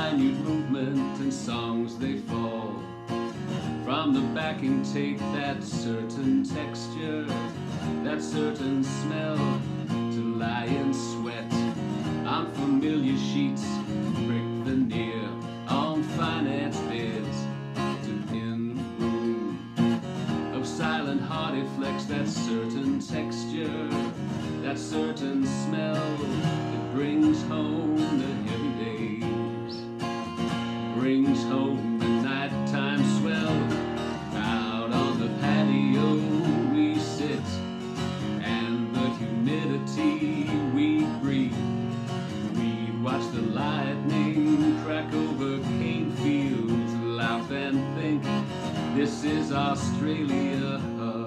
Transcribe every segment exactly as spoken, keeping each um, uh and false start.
minute movement and songs they fall from the backing tape, that certain texture, that certain smell, to lie in sweat on familiar sheets, brick veneer, on finance beds, to in a room of silent hearty flecks, that certain texture, that certain smell that brings home the heavy days, brings home the nighttime swell. Out on the patio we sit, and the humidity we breathe. We watch the lightning crack over cane fields, laugh and think, this is Australia.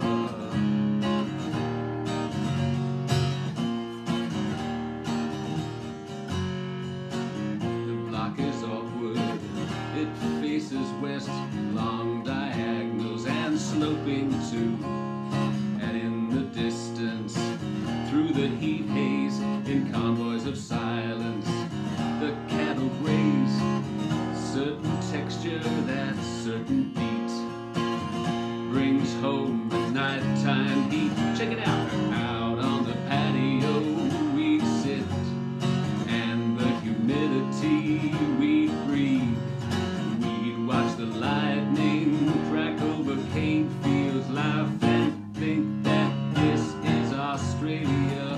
It faces west, long diagonals and sloping too. And in the distance, through the heat haze, in convoys of silence, the cattle graze. Certain texture, that certain beat, brings home the nighttime heat. Check it out. Out on the patio we sit, and the humidity we breathe. Watch the lightning crack over cane fields, laugh and think that this is Australia.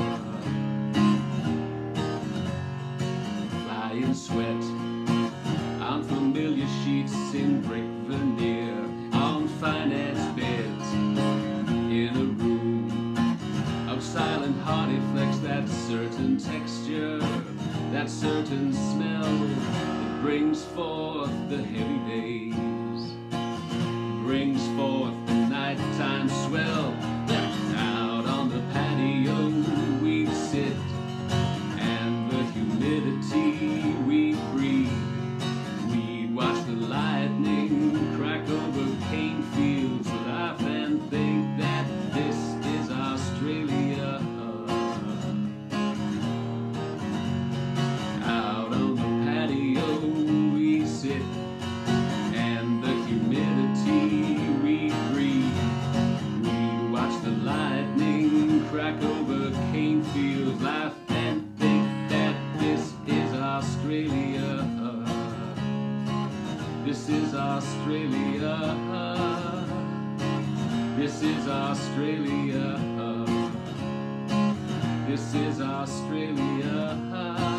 Fly in sweat on familiar sheets, in brick veneer, on finance beds, in a room of silent hearty flecks, that certain texture, that certain smell, brings forth the heavy days, brings forth the nighttime swell. Out on the patio we sit, and the humidity we breathe. We watch the lightning crack over cane fields, laugh and think that this is Australia. Out on the patio we sit, and the humidity we breathe. We watch the lightning crack over cane fields, laugh and think that this is Australia. This is Australia. This is Australia. This is Australia.